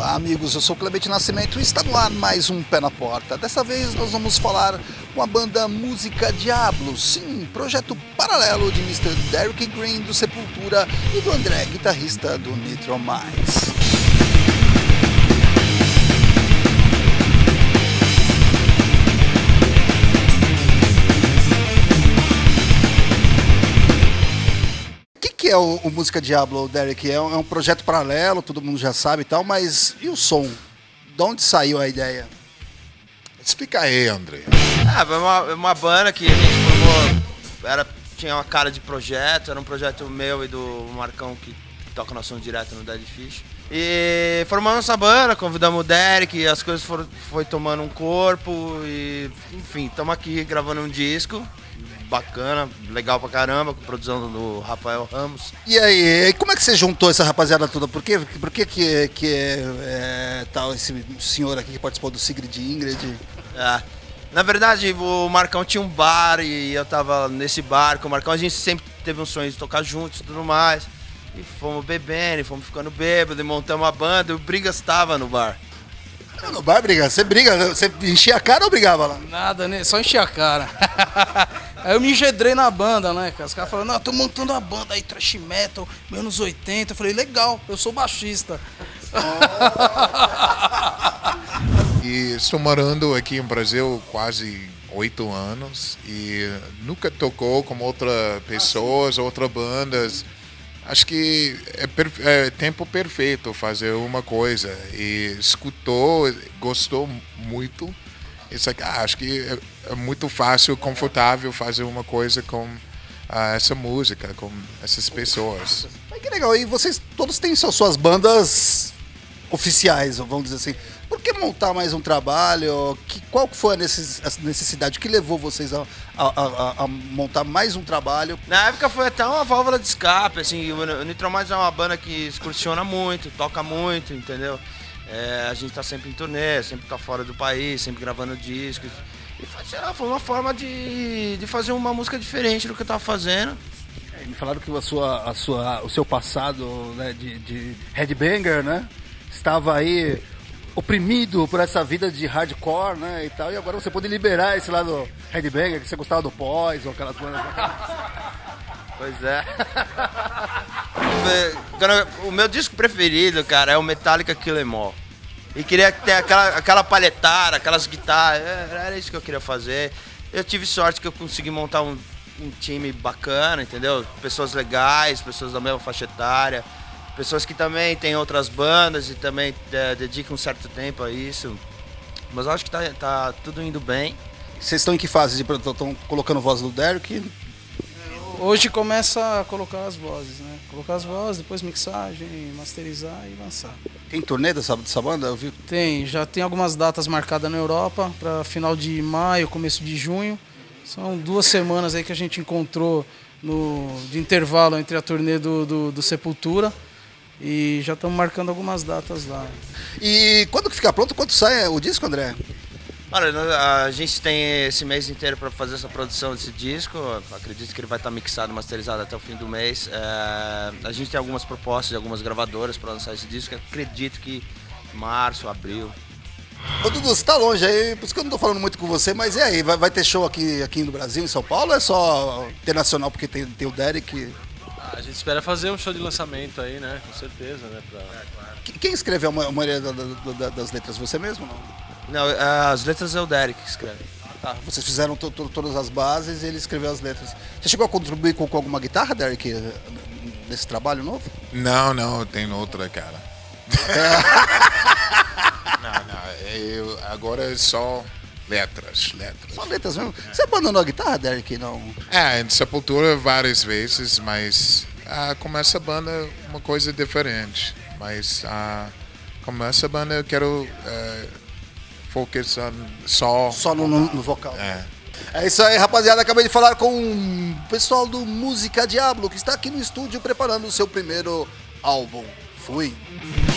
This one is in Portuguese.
Olá amigos, eu sou Clemente Nascimento e está no ar mais um Pé na Porta. Dessa vez nós vamos falar com a banda Música Diablo, sim, projeto paralelo de Mr. Derrick Green do Sepultura e do André, guitarrista do Nitro Minds. O que é o Música Diablo, Derrick? É um projeto paralelo, todo mundo já sabe e tal, mas e o som? De onde saiu a ideia? Explica aí, André. É uma banda que a gente formou, tinha uma cara de projeto, era um projeto meu e do Marcão que toca nosso som direto no Dead Fish. E formamos essa banda, convidamos o Derrick, e as coisas foi tomando um corpo e, enfim, estamos aqui gravando um disco. Bacana, legal pra caramba, com produção do Rafael Ramos. E aí, como é que você juntou essa rapaziada toda? Por que tal esse senhor aqui que participou do Sigrid Ingrid? Na verdade, o Marcão tinha um bar e eu tava nesse bar com o Marcão. A gente sempre teve um sonho de tocar juntos e tudo mais. E fomos bebendo, fomos ficando bêbados, e montamos a banda e o Brigas tava no bar. No bar, Briga? Você briga? Você enchia a cara ou brigava lá? Nada, né? Só enchia a cara. Aí eu me engedrei na banda, né? Os caras falaram, não, eu tô montando a banda aí, thrash metal, anos 80. Eu falei, legal, eu sou baixista. E estou morando aqui no Brasil quase 8 anos e nunca tocou com outras pessoas, outras bandas. Acho que é tempo perfeito fazer uma coisa. E escutou, gostou muito. Isso aqui, acho que é muito fácil, confortável fazer uma coisa com essa música, com essas pessoas. Que legal, e vocês todos têm suas bandas oficiais, vamos dizer assim. Por que montar mais um trabalho? Qual foi a necessidade que levou vocês a montar mais um trabalho? Na época foi até uma válvula de escape, assim, o Nitro Minds é uma banda que excursiona muito, toca muito, entendeu? A gente tá sempre em turnê, sempre tá fora do país, sempre gravando discos. E foi uma forma de fazer uma música diferente do que eu tava fazendo. Me falaram que o seu passado, né, de headbanger, né, estava aí oprimido por essa vida de hardcore, né, e tal, e agora você pode liberar esse lado headbanger, que você gostava do Poison, aquelas coisas. Pois é. O meu disco preferido, cara, é o Metallica Kill 'Em All. E queria ter aquela palhetada, aquelas guitarras, era isso que eu queria fazer. Eu tive sorte que eu consegui montar um time bacana, entendeu? Pessoas legais, pessoas da mesma faixa etária. Pessoas que também têm outras bandas e também dedicam um certo tempo a isso. Mas eu acho que tá tudo indo bem. Vocês estão em que fase? Estão colocando voz do Derrick? Hoje começa a colocar as vozes, né? Colocar as vozes, depois mixagem, masterizar e lançar. Tem turnê dessa banda? Eu vi. Tem, já tem algumas datas marcadas na Europa, para final de maio, começo de junho. São 2 semanas aí que a gente encontrou de intervalo entre a turnê do Sepultura. E já estamos marcando algumas datas lá. E quando que fica pronto? Quando sai o disco, André? Olha, a gente tem esse mês inteiro para fazer essa produção desse disco. Acredito que ele vai estar mixado e masterizado até o fim do mês. A gente tem algumas propostas de algumas gravadoras para lançar esse disco. Acredito que março, abril. Ô Dudu, você tá longe aí, por isso que eu não tô falando muito com você, mas e aí? Vai ter show aqui no Brasil, em São Paulo, ou é só internacional porque tem o Derrick? A gente espera fazer um show de lançamento aí, né? Com certeza, né? Quem escreveu a maioria das letras? Você mesmo, não? Não, as letras é o Derrick que escreve. Tá, vocês fizeram todas as bases e ele escreveu as letras. Você chegou a contribuir com alguma guitarra, Derrick, nesse trabalho novo? Não, tem outra, cara. Não, agora é só letras. Só letras mesmo? Você abandonou a guitarra, Derrick? Não? Em Sepultura várias vezes, mas com essa banda uma coisa diferente. Mas com essa banda eu quero focar só no vocal. É isso aí, rapaziada. Acabei de falar com o pessoal do Música Diablo, que está aqui no estúdio preparando o seu primeiro álbum. Fui.